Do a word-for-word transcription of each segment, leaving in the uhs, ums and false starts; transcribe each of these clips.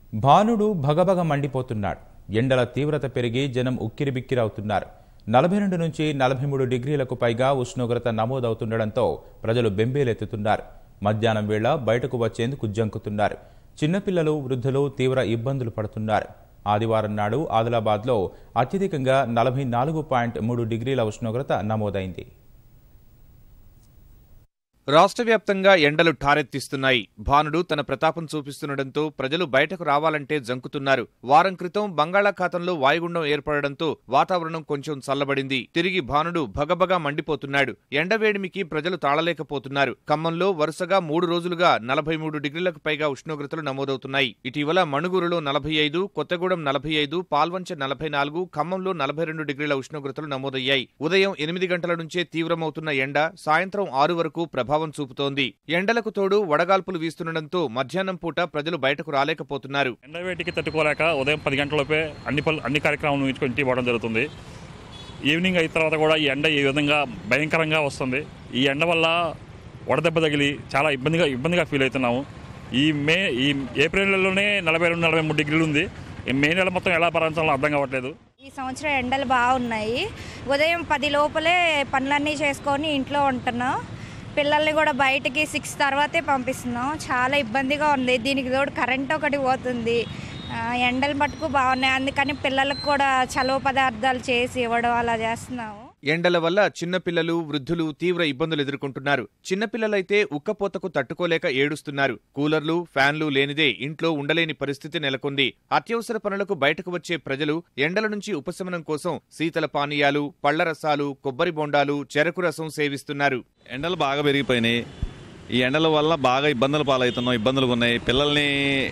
భానుడు భగభగ మండిపోతున్నాడు. ఎండల తీవ్రత పెరిగి జనం ఉక్కిరిబిక్కిరవుతున్నారు. నలభై రెండు నుంచి నలభై మూడు డిగ్రీలకు పైగా ఉష్ణోగ్రత నమోదవుతుండటంతో ప్రజలు బెంబేలెత్తుతున్నారు. మధ్యాహ్నం వేళ బయటకు వచ్చేందుకు జంకుతున్నారు. చిన్నపిల్లలు, వృద్ధులు తీవ్ర ఇబ్బందులు పడుతున్నారు. ఆదివారం నాడు ఆదిలాబాద్లో అత్యధికంగా నలభై నాలుగు పాయింట్ మూడు డిగ్రీల ఉష్ణోగ్రత నమోదైంది. రాష్ట్ర వ్యాప్తంగా ఎండలు ఠారెత్తిస్తున్నాయి. భానుడు తన ప్రతాపం చూపిస్తుండటంతో ప్రజలు బయటకు రావాలంటే జంకుతున్నారు. వారం క్రితం బంగాళాఖాతంలో వాయుగుండం ఏర్పడడంతో వాతావరణం కొంచెం చల్లబడింది. తిరిగి భానుడు భగభగా మండిపోతున్నాడు. ఎండవేడిమికి ప్రజలు తాళలేకపోతున్నారు. ఖమ్మంలో వరుసగా మూడు రోజులుగా నలభై మూడు డిగ్రీలకు పైగా ఉష్ణోగ్రతలు నమోదవుతున్నాయి. ఇటీవల మణుగూరులో నలభై ఐదు, కొత్తగూడెం నలభై ఐదు, పాల్వంచ నలభై నాలుగు, ఖమ్మంలో నలభై రెండు డిగ్రీల ఉష్ణోగ్రతలు నమోదయ్యాయి. ఉదయం ఎనిమిది గంటల నుంచే తీవ్రమవుతున్న ఎండ సాయంత్రం ఆరు వరకు ప్రభావం చూపుతోంది. ఎండలకు తోడు వడగాల్పులు వీస్తుండటంతో మధ్యాహ్నం పూట ప్రజలు బయటకు రాలేకపోతున్నారు. ఎండవేటికి తట్టుకోలేక ఉదయం పది గంటలలోపే అన్ని అన్ని కార్యక్రమాలు ముగించుకొని ఇంటికి పోవడం జరుగుతుంది. ఈవినింగ్ అయిన తర్వాత కూడా ఈ ఎండ ఈ విధంగా భయంకరంగా వస్తుంది. ఈ ఎండ వల్ల వడదెబ్బ తగిలి చాలా ఇబ్బందిగా ఇబ్బందిగా ఫీల్ అవుతున్నాము. ఈ మే ఈ ఏప్రిల్ నెలలోనే నలభై రెండు నలభై మూడు డిగ్రీలు ఉంది. మే నెల మొత్తం ఎలా భరించాలో అర్థం కావట్లేదు. ఈ సంవత్సరం ఎండలు బాగున్నాయి. ఉదయం పది లోపలే పనులన్నీ చేసుకొని ఇంట్లో ఉంటున్నాం. పిల్లల్ని కూడా బయటికి సిక్స్ తర్వాతే పంపిస్తున్నాం. చాలా ఇబ్బందిగా ఉంది. దీనికి తోడు కరెంట్ ఒకటి పోతుంది. ఎండలు మటుకు బాగున్నాయి. అందుకని పిల్లలకు కూడా చలువ పదార్థాలు చేసి ఇవ్వడం అలా చేస్తున్నాము. ఎండల వల్ల చిన్నపిల్లలు, వృద్ధులు తీవ్ర ఇబ్బందులు ఎదుర్కొంటున్నారు. చిన్నపిల్లలైతే ఉక్కపోతకు తట్టుకోలేక ఏడుస్తున్నారు. కూలర్లు, ఫ్యాన్లు లేనిదే ఇంట్లో ఉండలేని పరిస్థితి నెలకొంది. అత్యవసర పనులకు బయటకు వచ్చే ప్రజలు ఎండల నుంచి ఉపశమనం కోసం శీతల పానీయాలు, పళ్ల రసాలు, కొబ్బరి బొండాలు, చెరకు రసం సేవిస్తున్నారు. ఎండలు బాగా పెరిగిపోయినాయి. ఈ ఎండల వల్ల బాగా ఇబ్బందులు పాలవుతున్నాం. ఇబ్బందులు ఉన్నాయి. పిల్లల్ని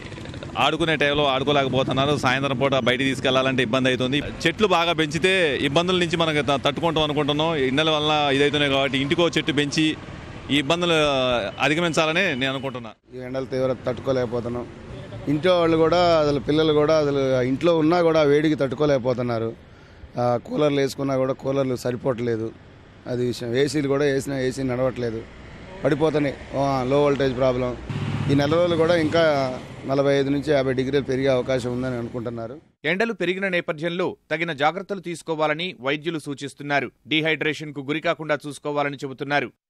ఆడుకునే టైంలో ఆడుకోలేకపోతున్నారు. సాయంత్రం పూట బయటికి తీసుకెళ్లాలంటే ఇబ్బంది అవుతుంది. చెట్లు బాగా పెంచితే ఇబ్బందుల నుంచి మనం తట్టుకుంటాం అనుకుంటున్నాం. ఎండల వల్ల ఇదవుతున్నాయి కాబట్టి ఇంటికో చెట్టు పెంచి ఈ ఇబ్బందులు అధిగమించాలని నేను అనుకుంటున్నా. ఈ ఎండలు తీవ్రత తట్టుకోలేకపోతున్నాం. ఇంట్లో వాళ్ళు కూడా అసలు పిల్లలు కూడా అసలు ఇంట్లో ఉన్నా కూడా వేడికి తట్టుకోలేకపోతున్నారు. కూలర్లు వేసుకున్నా కూడా కూలర్లు సరిపోవట్లేదు. అది విషయం. ఏసీలు కూడా వేసినా ఏసీ నడవట్లేదు, పడిపోతున్నాయి. లో వోల్టేజ్ ప్రాబ్లం. ఈ నెల రోజులు కూడా ఇంకా నలభై ఐదు నుంచి యాభై డిగ్రీలు పెరిగే అవకాశం ఉందని అనుకుంటున్నారు. ఎండలు పెరిగిన నేపథ్యంలో తగిన జాగ్రత్తలు తీసుకోవాలని వైద్యులు సూచిస్తున్నారు. డీహైడ్రేషన్ కు గురికాకుండా చూసుకోవాలని చెబుతున్నారు.